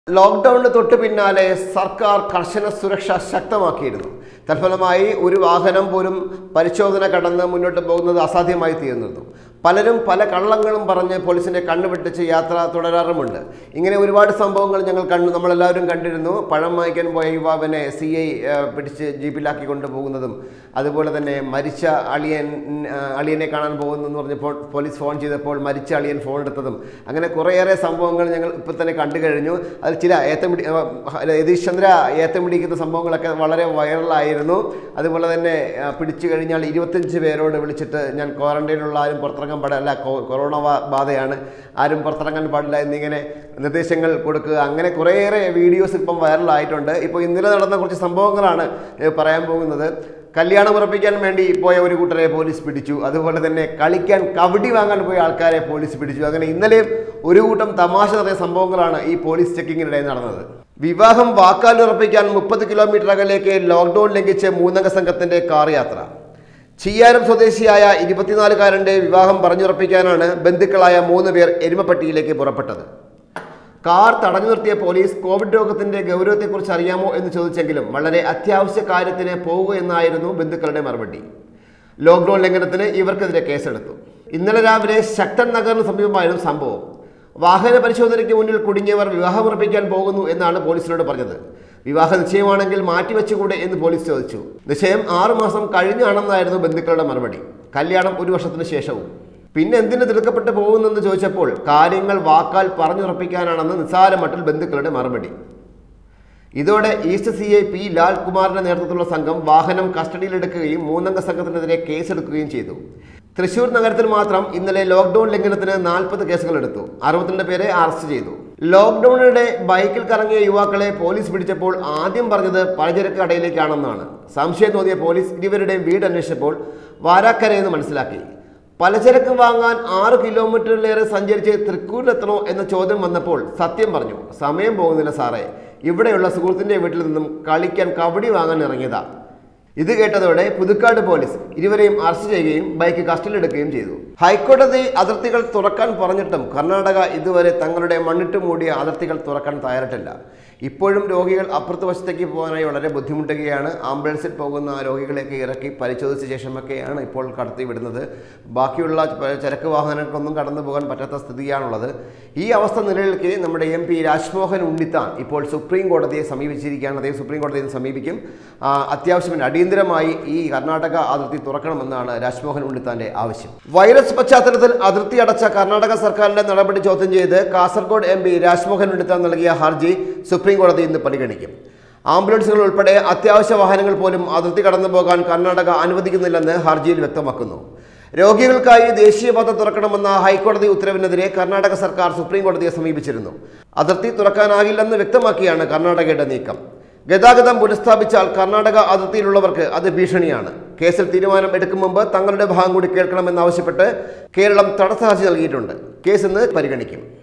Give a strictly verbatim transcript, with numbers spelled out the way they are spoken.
ലോക്ക്ഡൌണിന് തൊട്ടു പിന്നാലെ സർക്കാർ കർശന സുരക്ഷ ശക്തമാക്കിയിരുന്നു. തൽഫലമായി ഒരു വാഹനം പോലും പരിശോധന കടന്ന് മുന്നോട്ട് പോകുന്നത് അസാധ്യമായി തീർന്നിരുന്നു. പലരും പല കള്ളങ്ങളും പറഞ്ഞ് പോലീസിന്റെ കണ്ണു വെട്ടിച്ച് യാത്ര തുടരാറുമുണ്ട്. ഇങ്ങനെ ഒരുപാട് സംഭവങ്ങൾ ഞങ്ങൾ കണ്ടു, നമ്മളെല്ലാവരും കണ്ടിരുന്നു. പഴം വാങ്ങിക്കാൻ പോയ യുവാവിനെ സി ഐ പിടിച്ച് ജീപ്പിലാക്കി കൊണ്ടുപോകുന്നതും, അതുപോലെ തന്നെ മരിച്ച അളിയൻ അളിയനെ കാണാൻ പോകുന്നെന്ന് പറഞ്ഞപ്പോൾ പോലീസ് ഫോൺ ചെയ്തപ്പോൾ മരിച്ച അളിയൻ ഫോൺ എടുത്തതും, അങ്ങനെ കുറേയേറെ സംഭവങ്ങൾ ഞങ്ങൾ ഇപ്പോൾ തന്നെ കണ്ടു കഴിഞ്ഞു. അതിൽ ചില ഏത്തമിടി യതീഷ് ചന്ദ്ര ഏത്തം പിടിക്കുന്ന സംഭവങ്ങളൊക്കെ വളരെ വൈറലായിരുന്നു. അതുപോലെ തന്നെ പിടിച്ചു കഴിഞ്ഞാൽ ഇരുപത്തഞ്ച് പേരോട് വിളിച്ചിട്ട് ഞാൻ ക്വാറന്റൈനിലുള്ള ആരും പുറത്തിറങ്ങാൻ പാടില്ല, കൊറോണ ബാധയാണ്, ആരും പുറത്തിറങ്ങാൻ പാടില്ല എന്നിങ്ങനെ നിർദ്ദേശങ്ങൾ കൊടുക്കുക. അങ്ങനെ കുറേയേറെ വീഡിയോസ് ഇപ്പം വൈറലായിട്ടുണ്ട്. ഇപ്പോൾ ഇന്നലെ നടന്ന കുറച്ച് സംഭവങ്ങളാണ് പറയാൻ പോകുന്നത്. കല്യാണം ഉറപ്പിക്കാൻ വേണ്ടി പോയ ഒരു കൂട്ടരെ പോലീസ് പിടിച്ചു. അതുപോലെ തന്നെ കളിക്കാൻ കബഡി വാങ്ങാൻ പോയ ആൾക്കാരെ പോലീസ് പിടിച്ചു. അങ്ങനെ ഇന്നലെയും ഒരു കൂട്ടം തമാശ നിറഞ്ഞ സംഭവങ്ങളാണ് ഈ പോലീസ് ചെക്കിങ്ങിനിടെ നടന്നത്. വിവാഹം വാക്കാൽ ഉറപ്പിക്കാൻ മുപ്പത് കിലോമീറ്റർ അകലേക്ക് ലോക്ക്ഡൌൺ ലംഘിച്ച് മൂന്നംഗ സംഘത്തിന്റെ കാർ യാത്ര. ചിയ്യാരം സ്വദേശിയായ ഇരുപത്തിനാലുകാരന്റെ വിവാഹം പറഞ്ഞുറപ്പിക്കാനാണ് ബന്ധുക്കളായ മൂന്ന് പേർ എരുമപ്പെട്ടിയിലേക്ക് പുറപ്പെട്ടത്. കാർ തടഞ്ഞു നിർത്തിയ പോലീസ് കോവിഡ് രോഗത്തിന്റെ ഗൗരവത്തെക്കുറിച്ച് അറിയാമോ എന്ന് ചോദിച്ചെങ്കിലും വളരെ അത്യാവശ്യ കാര്യത്തിന് പോകുക എന്നായിരുന്നു ബന്ധുക്കളുടെ മറുപടി. ലോക്ക്ഡൌൺ ലംഘനത്തിന് ഇവർക്കെതിരെ കേസെടുത്തു. ഇന്നലെ രാവിലെ ശക്തൻ നഗറിന് സമീപമായിരുന്നു സംഭവം. വാഹന പരിശോധനയ്ക്ക് മുന്നിൽ കുടുങ്ങിയവർ വിവാഹം ഉറപ്പിക്കാൻ പോകുന്നു എന്നാണ് പോലീസിനോട് പറഞ്ഞത്. വിവാഹ നിശ്ചയമാണെങ്കിൽ മാറ്റിവെച്ചുകൂടെ എന്ന് പോലീസ് ചോദിച്ചു. നിശ്ചയം ആറുമാസം കഴിഞ്ഞാണെന്നായിരുന്നു ബന്ധുക്കളുടെ മറുപടി. കല്യാണം ഒരു വർഷത്തിന് ശേഷവും. പിന്നെ എന്തിനു തിടുക്കപ്പെട്ട് പോകുന്നെന്ന് ചോദിച്ചപ്പോൾ കാര്യങ്ങൾ വാക്കാൽ പറഞ്ഞുറപ്പിക്കാനാണെന്ന് നിസ്സാര മട്ടിൽ ബന്ധുക്കളുടെ മറുപടി. ഇതോടെ ഈസ്റ്റ് സി ഐ പി ലാൽകുമാറിന്റെ നേതൃത്വത്തിലുള്ള സംഘം വാഹനം കസ്റ്റഡിയിലെടുക്കുകയും മൂന്നംഗ സംഘത്തിനെതിരെ കേസെടുക്കുകയും ചെയ്തു. തൃശൂർ നഗരത്തിൽ മാത്രം ഇന്നലെ ലോക്ക്ഡൌൺ ലംഘനത്തിന് നാൽപ്പത് കേസുകൾ എടുത്തു. അറുപത്തിരണ്ട് പേരെ അറസ്റ്റ് ചെയ്തു. ലോക്ക്ഡൌണിനിടെ ബൈക്കിൽ കറങ്ങിയ യുവാക്കളെ പോലീസ് പിടിച്ചപ്പോൾ ആദ്യം പറഞ്ഞത് പലചരക്ക് കടയിലേക്കാണെന്നാണ്. സംശയം തോന്നിയ പോലീസ് ഇരുവരുടെയും വീട് അന്വേഷിച്ചപ്പോൾ വാരാക്കരയെന്ന് മനസ്സിലാക്കി. പലചരക്ക് വാങ്ങാൻ ആറ് കിലോമീറ്ററിലേറെ സഞ്ചരിച്ച് തൃക്കൂരിലെത്തണോ എന്ന ചോദ്യം വന്നപ്പോൾ സത്യം പറഞ്ഞു, സമയം പോകുന്നില്ല സാറേ, ഇവിടെയുള്ള സുഹൃത്തിന്റെ വീട്ടിൽ നിന്നും കളിക്കാൻ കബഡി വാങ്ങാൻ ഇറങ്ങിയതാ. ഇത് കേട്ടതോടെ പുതുക്കാട് പോലീസ് ഇരുവരെയും അറസ്റ്റ് ചെയ്യുകയും ബൈക്ക് കസ്റ്റഡിയിലെടുക്കുകയും ചെയ്തു. ഹൈക്കോടതി അതിർത്തികൾ തുറക്കാൻ പറഞ്ഞിട്ടും കർണാടക ഇതുവരെ തങ്ങളുടെ മണ്ണിട്ട് മൂടിയ അതിർത്തികൾ തുറക്കാൻ തയ്യാറായിട്ടില്ല. ഇപ്പോഴും രോഗികൾ അപ്പുറത്ത് വശത്തേക്ക് പോകാനായി വളരെ ബുദ്ധിമുട്ടുകയാണ്. ആംബുലൻസിൽ പോകുന്ന രോഗികളെയൊക്കെ ഇറക്കി പരിശോധിച്ച ശേഷമൊക്കെയാണ് ഇപ്പോൾ കടത്തി വിടുന്നത്. ബാക്കിയുള്ള ചരക്ക് വാഹനങ്ങൾക്കൊന്നും കടന്നു പോകാൻ പറ്റാത്ത സ്ഥിതിയാണുള്ളത്. ഈ അവസ്ഥ നിലനിൽക്കെ നമ്മുടെ എം പി രാജ്മോഹൻ ഉണ്ണിത്താൻ ഇപ്പോൾ സുപ്രീം കോടതിയെ സമീപിച്ചിരിക്കുകയാണ്. അദ്ദേഹം സുപ്രീം കോടതിയെ സമീപിക്കും. അത്യാവശ്യം അടിയന്തരമായി ഈ കർണാടക അതിർത്തി തുറക്കണമെന്നാണ് രാജ്മോഹൻ ഉണ്ണിത്താന്റെ ആവശ്യം. വൈറസ് പശ്ചാത്തലത്തിൽ അതിർത്തി അടച്ച കർണാടക സർക്കാരിന്റെ നടപടി ചോദ്യം ചെയ്ത് കാസർഗോഡ് എം പി രാജ്മോഹൻ ഉണ്ണിത്താൻ നൽകിയ ഹർജി സുപ്രീം കോടതി ഇന്ന് പരിഗണിക്കും. ആംബുലൻസുകൾ ഉൾപ്പെടെ അത്യാവശ്യ വാഹനങ്ങൾ പോലും അതിർത്തി കടന്നു പോകാൻ കർണാടക അനുവദിക്കുന്നില്ലെന്ന് ഹർജിയിൽ വ്യക്തമാക്കുന്നു. രോഗികൾക്കായി ദേശീയപാത തുറക്കണമെന്ന ഹൈക്കോടതി ഉത്തരവിനെതിരെ കർണാടക സർക്കാർ സുപ്രീം കോടതിയെ സമീപിച്ചിരുന്നു. അതിർത്തി തുറക്കാനാകില്ലെന്ന് വ്യക്തമാക്കിയാണ് കർണാടകയുടെ നീക്കം. ഗതാഗതം പുനഃസ്ഥാപിച്ചാൽ കർണാടക അതിർത്തിയിലുള്ളവർക്ക് അത് ഭീഷണിയാണ്. കേസിൽ തീരുമാനം എടുക്കും മുമ്പ് തങ്ങളുടെ ഭാഗം കൂടി കേൾക്കണമെന്നാവശ്യപ്പെട്ട് കേരളം തടസ്സ ഹർജി നൽകിയിട്ടുണ്ട്. കേസ് ഇന്ന് പരിഗണിക്കും.